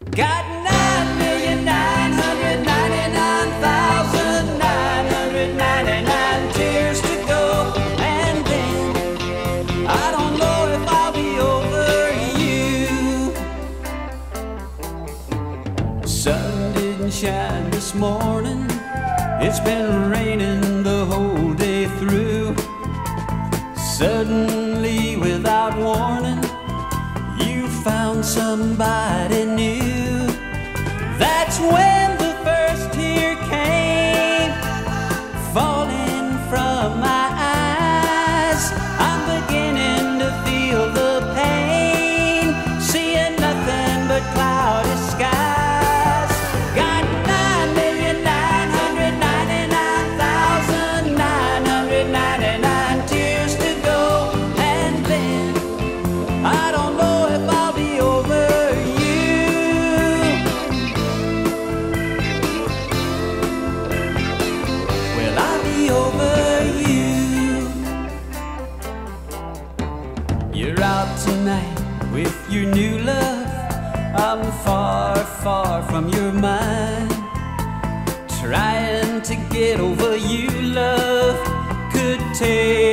Got 9,999,999 tears to go, and then I don't know if I'll be over you. The sun didn't shine this morning, it's been raining the whole day through. Suddenly, without warning, you found somebody new. That's when the first tear came falling from my eyes. I'm beginning to feel the pain, seeing nothing but cloudy skies. Got 9,999,999 tears to go, and then I don't know if I'll be over you. Will I be over you? You're out tonight with your new love. I'm far, far from your mind. Trying to get over you, love, could take